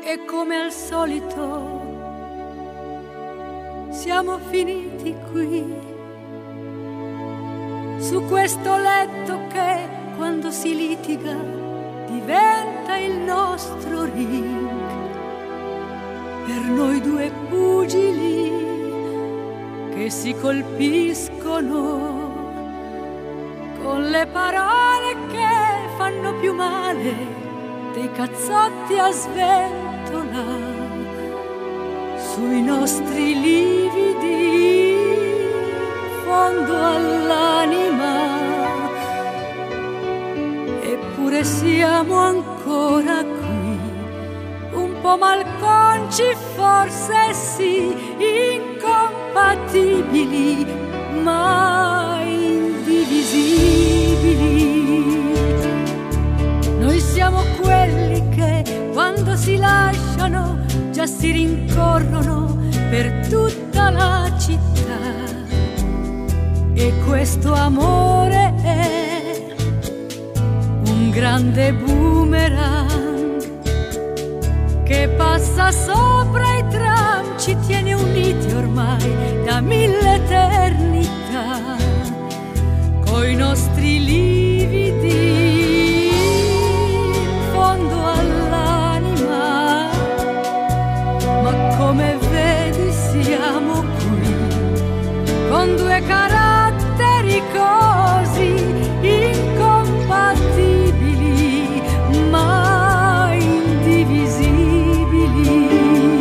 e come al solito siamo finiti qui, su questo letto che quando si litiga diventa il nostro ring, per noi due pugili che si colpiscono con le parole che fanno più male dei cazzotti a sventola sui nostri lividi in fondo all'anima. Eppure siamo ancora qui, un po' malconci forse sì, incompatibili ma indivisibili. Noi siamo quelli che quando si lasciano già si rincorrono per tutta la città, e questo amore è un grande boomerang che passa sopra i tram, ci tiene uniti ormai da 1000 eternità, coi nostri lividi in fondo all'anima. Ma come vedi siamo qui, con due caratteri così incompatibili ma indivisibili.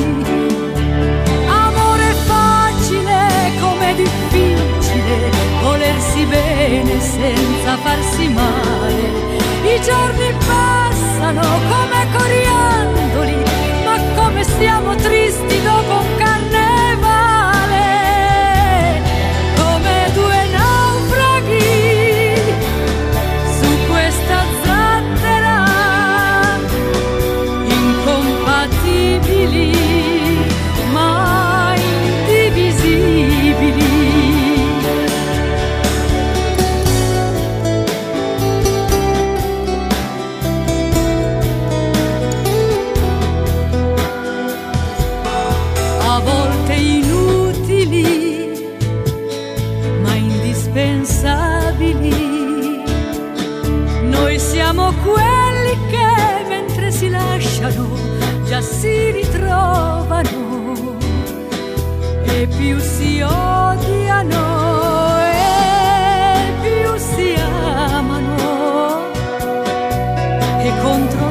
Amore facile, come difficile volersi bene senza farsi male. I giorni passano come coriandoli, ma come stiamo tristi dopo un carnevale, come due naufraghi su questa zattera, incompatibili ma indivisibili. A volte inutili ma indispensabili. Noi siamo quelli che mentre si lasciano già si ritrovano, e più si odiano e più si amano, e contro